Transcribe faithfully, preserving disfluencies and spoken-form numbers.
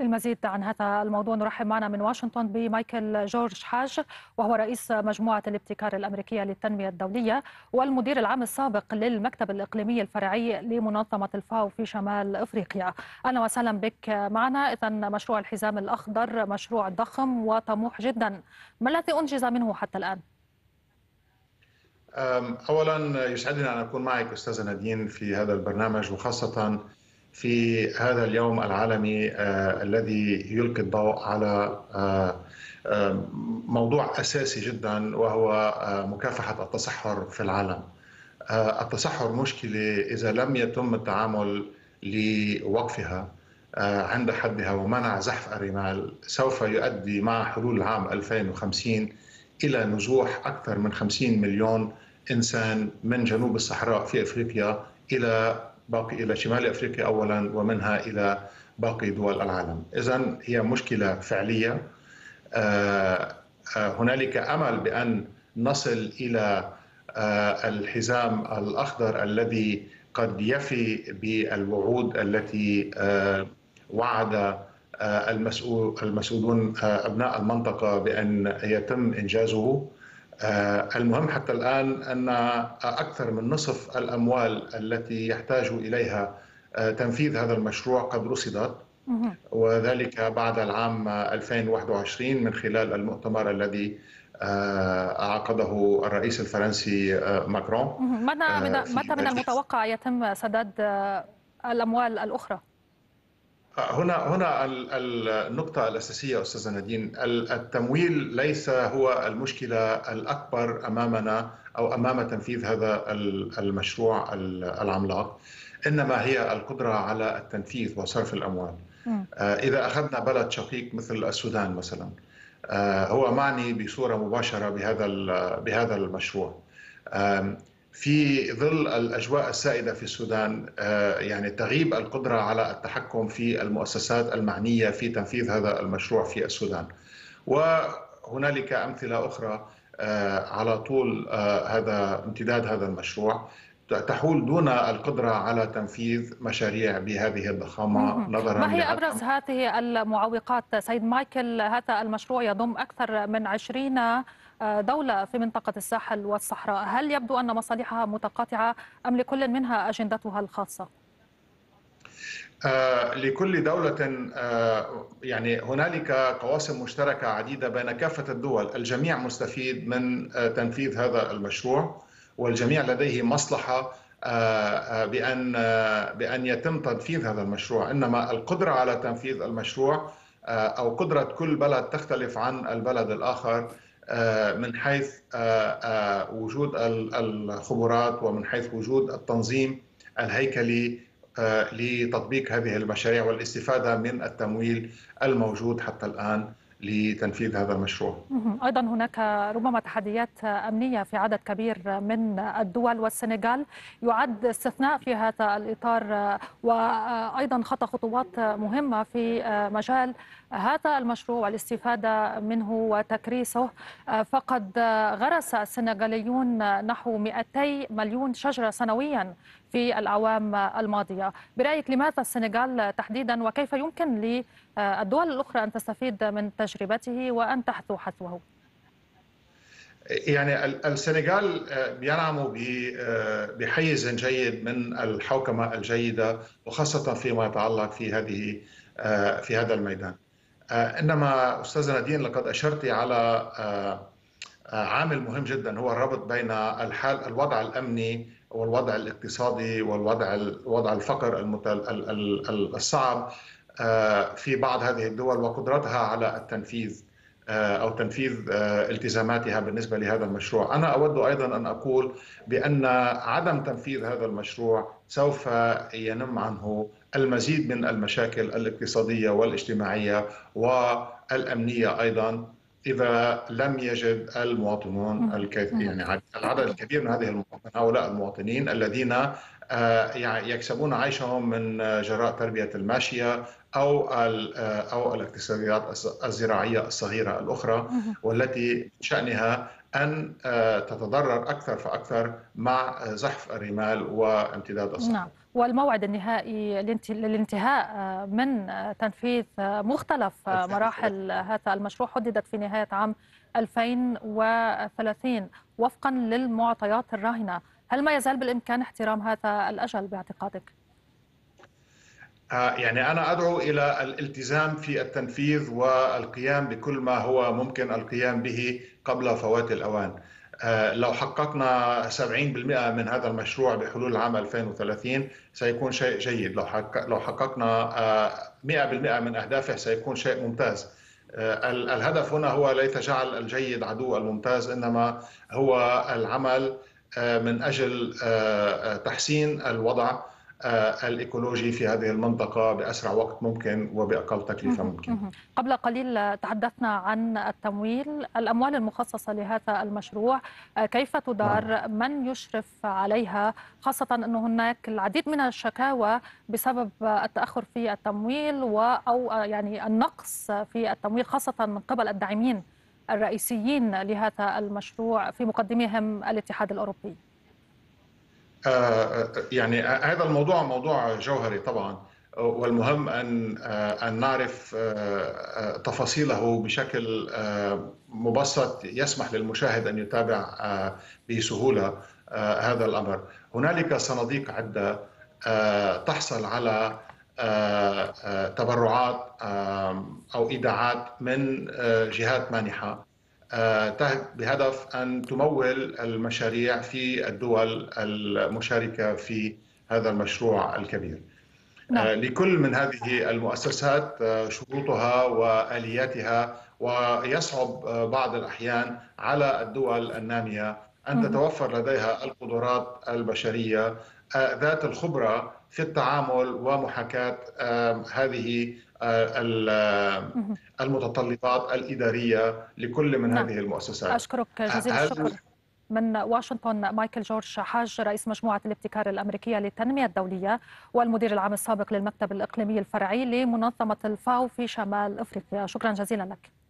للمزيد عن هذا الموضوع نرحب معنا من واشنطن بمايكل جورج حاج، وهو رئيس مجموعة الابتكار الأمريكية للتنمية الدولية والمدير العام السابق للمكتب الإقليمي الفرعي لمنظمة الفاو في شمال أفريقيا. أهلا وسهلا بك معنا. إذا مشروع الحزام الأخضر مشروع ضخم وطموح جدا، ما الذي أنجز منه حتى الآن؟ أولا يسعدني أن أكون معك أستاذة نادين في هذا البرنامج، وخاصة في هذا اليوم العالمي آه الذي يلقي الضوء على آه آه موضوع أساسي جدا، وهو آه مكافحة التصحر في العالم. آه التصحر مشكلة إذا لم يتم التعامل لوقفها آه عند حدها ومنع زحف الرمال، سوف يؤدي مع حلول عام ألفين وخمسين إلى نزوح أكثر من خمسين مليون إنسان من جنوب الصحراء في أفريقيا إلى باقي إلى شمال أفريقيا أولا، ومنها إلى باقي دول العالم. إذن هي مشكلة فعلية. هنالك أمل بأن نصل إلى الحزام الأخضر الذي قد يفي بالوعود التي وعد المسؤول المسؤولون أبناء المنطقة بأن يتم إنجازه. المهم حتى الآن أن أكثر من نصف الأموال التي يحتاج إليها تنفيذ هذا المشروع قد رصدت، وذلك بعد العام ألفين وواحد وعشرين من خلال المؤتمر الذي عقده الرئيس الفرنسي ماكرون. متى من المتوقع يتم سداد الأموال الأخرى؟ هنا هنا النقطة الأساسية أستاذة نادين، التمويل ليس هو المشكلة الأكبر أمامنا أو أمام تنفيذ هذا المشروع العملاق، إنما هي القدرة على التنفيذ وصرف الأموال. إذا أخذنا بلد شقيق مثل السودان مثلا، هو معني بصورة مباشرة بهذا بهذا المشروع. في ظل الأجواء السائدة في السودان، يعني تغيب القدرة على التحكم في المؤسسات المعنية في تنفيذ هذا المشروع في السودان، وهنالك أمثلة أخرى على طول هذا امتداد هذا المشروع تحول دون القدرة على تنفيذ مشاريع بهذه الضخامة. نظرا ما هي أبرز هذه المعوقات سيد مايكل؟ هذا المشروع يضم أكثر من عشرين دولة في منطقة الساحل والصحراء، هل يبدو أن مصالحها متقاطعة أم لكل منها أجندتها الخاصة؟ آه لكل دولة آه يعني هنالك قواسم مشتركة عديدة بين كافة الدول، الجميع مستفيد من آه تنفيذ هذا المشروع، والجميع لديه مصلحة آه بأن آه بأن يتم تنفيذ هذا المشروع. إنما القدرة على تنفيذ المشروع آه أو قدرة كل بلد تختلف عن البلد الآخر من حيث وجود الخبرات ومن حيث وجود التنظيم الهيكلي لتطبيق هذه المشاريع والاستفادة من التمويل الموجود حتى الآن لتنفيذ هذا المشروع. أيضا هناك ربما تحديات أمنية في عدد كبير من الدول، والسنغال يعد استثناء في هذا الإطار، وأيضا خطى خطوات مهمة في مجال هذا المشروع والاستفادة منه وتكريسه. فقد غرس السنغاليون نحو مئتي مليون شجرة سنويا في الأعوام الماضية. برأيك لماذا السنغال تحديدا، وكيف يمكن للدول الأخرى أن تستفيد من تجربته وأن تحذو حذوه؟ يعني السنغال بينعم بحيز جيد من الحوكمة الجيدة، وخاصة فيما يتعلق في هذه في هذا الميدان. إنما أستاذة نادين لقد أشرت على عامل مهم جدا، هو الربط بين الحال الوضع الأمني والوضع الاقتصادي والوضع وضع الفقر الصعب في بعض هذه الدول وقدرتها على التنفيذ أو تنفيذ التزاماتها بالنسبة لهذا المشروع. أنا أود أيضا أن أقول بأن عدم تنفيذ هذا المشروع سوف ينم عنه المزيد من المشاكل الاقتصادية والاجتماعية والأمنية أيضا، إذا لم يجد المواطنون الكثير، يعني العدد الكبير من هذه المواطنين هؤلاء المواطنين الذين يعني يكسبون عيشهم من جراء تربية الماشية أو أو الاقتصاديات الزراعية الصغيرة الأخرى، والتي شأنها أن تتضرر أكثر فأكثر مع زحف الرمال وامتداد الصحراء. نعم، والموعد النهائي للانتهاء من تنفيذ مختلف مراحل هذا المشروع حددت في نهاية عام ألفين وثلاثين وفقا للمعطيات الراهنة. هل ما يزال بالإمكان احترام هذا الأجل باعتقادك؟ يعني أنا أدعو إلى الالتزام في التنفيذ والقيام بكل ما هو ممكن القيام به قبل فوات الأوان. لو حققنا سبعين بالمئة من هذا المشروع بحلول عام ألفين وثلاثين سيكون شيء جيد. لو لو حققنا مئة بالمئة من أهدافه سيكون شيء ممتاز. الهدف هنا هو ليس جعل الجيد عدو الممتاز، إنما هو العمل من أجل تحسين الوضع الإيكولوجي في هذه المنطقة بأسرع وقت ممكن وبأقل تكلفة ممكن. قبل قليل تحدثنا عن التمويل، الأموال المخصصة لهذا المشروع كيف تدار؟ من يشرف عليها؟ خاصة أن هناك العديد من الشكاوى بسبب التأخر في التمويل أو يعني النقص في التمويل، خاصة من قبل الداعمين الرئيسيين لهذا المشروع في مقدمهم الاتحاد الأوروبي. يعني هذا الموضوع موضوع جوهري طبعا، والمهم ان ان نعرف تفاصيله بشكل مبسط يسمح للمشاهد ان يتابع بسهوله هذا الامر. هنالك صناديق عده تحصل على تبرعات او ايداعات من جهات مانحه بهدف أن تمول المشاريع في الدول المشاركة في هذا المشروع الكبير. نعم. لكل من هذه المؤسسات شروطها وآلياتها، ويصعب بعض الأحيان على الدول النامية أن تتوفر لديها القدرات البشرية ذات الخبرة في التعامل ومحاكاة هذه المتطلبات الإدارية لكل من نعم. هذه المؤسسات. أشكرك جزيل الشكر. من واشنطن مايكل جورج حاج، رئيس مجموعة الابتكار الأمريكية للتنمية الدولية والمدير العام السابق للمكتب الإقليمي الفرعي لمنظمة الفاو في شمال أفريقيا. شكرا جزيلا لك.